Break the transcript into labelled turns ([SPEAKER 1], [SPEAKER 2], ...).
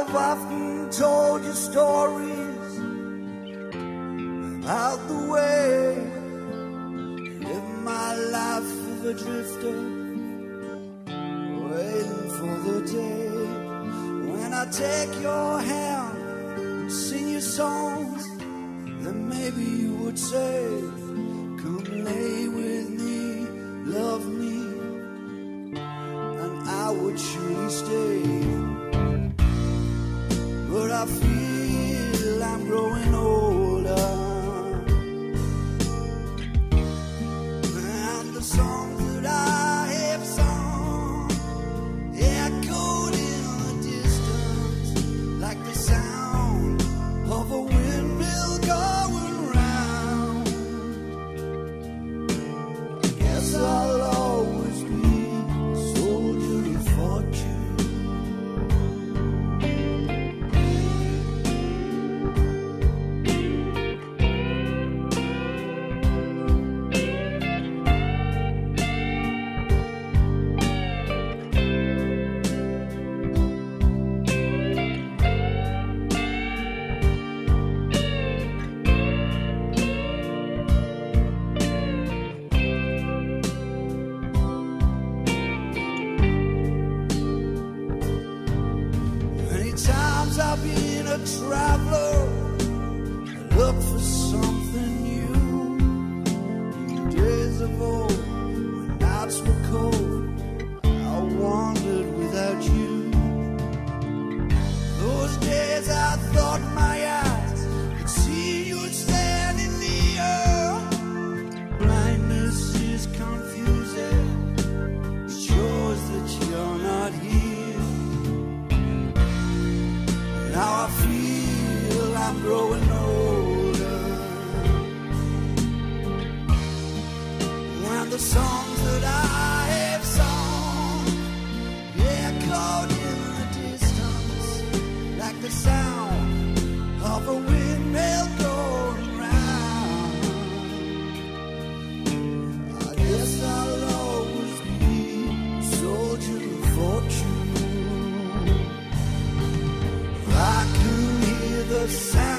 [SPEAKER 1] I've often told you stories about the way I live my life of a drifter, waiting for the day when I take your hand and sing you songs, then maybe you would say, come lay with me, love me, and I would surely stay. But I feel I'm growing older, and the songs that I have sung echoed in the distance like the sound of a windmill going round. I guess I'll always be a soldier of fortune. I've been a traveler, I look for something new. In days of old, when nights were cold, I wandered without you. Those days I thought my eyes could see you standing near. Blindness is confusing, it shows that you're not here. Now I feel I'm growing older, when the songs that I have sung echoed in the distance like the sound of a windmill going round. I guess I'll always be a soldier of fortune. I can hear the sound